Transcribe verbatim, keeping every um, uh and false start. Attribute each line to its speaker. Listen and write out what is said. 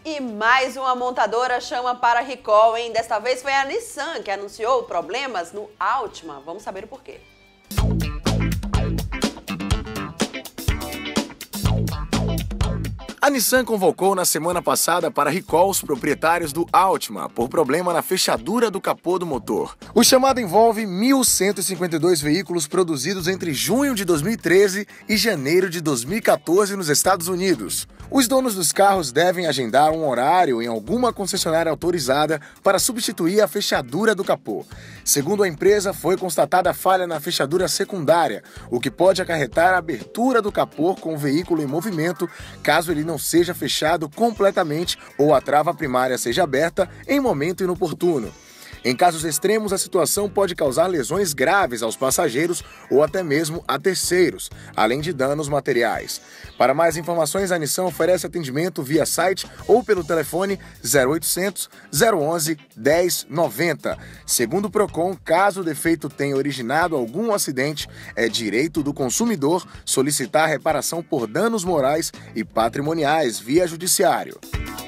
Speaker 1: E mais uma montadora chama para recall, hein? Desta vez foi a Nissan que anunciou problemas no Altima. Vamos saber o porquê.
Speaker 2: A Nissan convocou na semana passada para recall os proprietários do Altima por problema na fechadura do capô do motor. O chamado envolve mil cento e cinquenta e dois veículos produzidos entre junho de dois mil e treze e janeiro de dois mil e quatorze nos Estados Unidos. Os donos dos carros devem agendar um horário em alguma concessionária autorizada para substituir a fechadura do capô. Segundo a empresa, foi constatada falha na fechadura secundária, o que pode acarretar a abertura do capô com o veículo em movimento, caso ele não seja fechado completamente ou a trava primária seja aberta em momento inoportuno. Em casos extremos, a situação pode causar lesões graves aos passageiros ou até mesmo a terceiros, além de danos materiais. Para mais informações, a Nissan oferece atendimento via site ou pelo telefone zero oitocentos, zero onze, dez, noventa. Segundo o Procon, caso o defeito tenha originado algum acidente, é direito do consumidor solicitar reparação por danos morais e patrimoniais via judiciário.